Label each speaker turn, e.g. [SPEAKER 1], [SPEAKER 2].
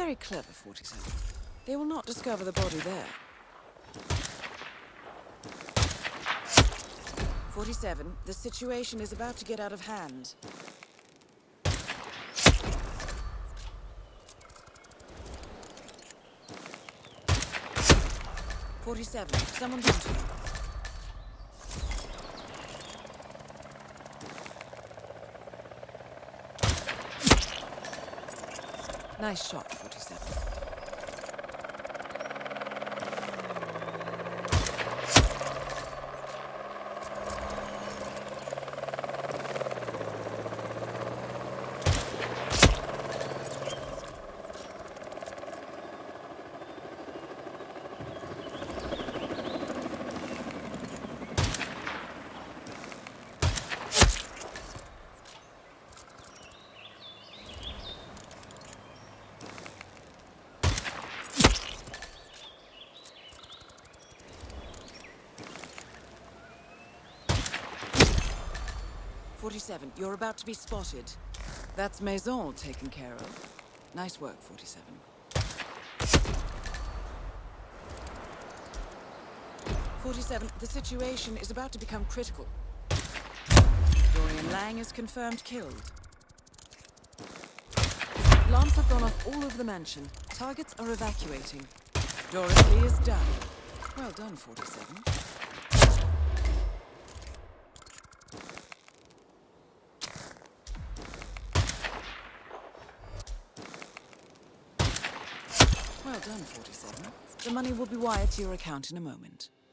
[SPEAKER 1] Very clever, 47. They will not discover the body there. 47, the situation is about to get out of hand. 47, someone's onto you. Nice shot, 47. You're about to be spotted. That's Maison taken care of. Nice work, 47. 47, the situation is about to become critical. Dorian Lang is confirmed killed. Alarms have gone off all over the mansion. Targets are evacuating. Dorothy is done. Well done, 47. Well done, 47. The money will be wired to your account in a moment.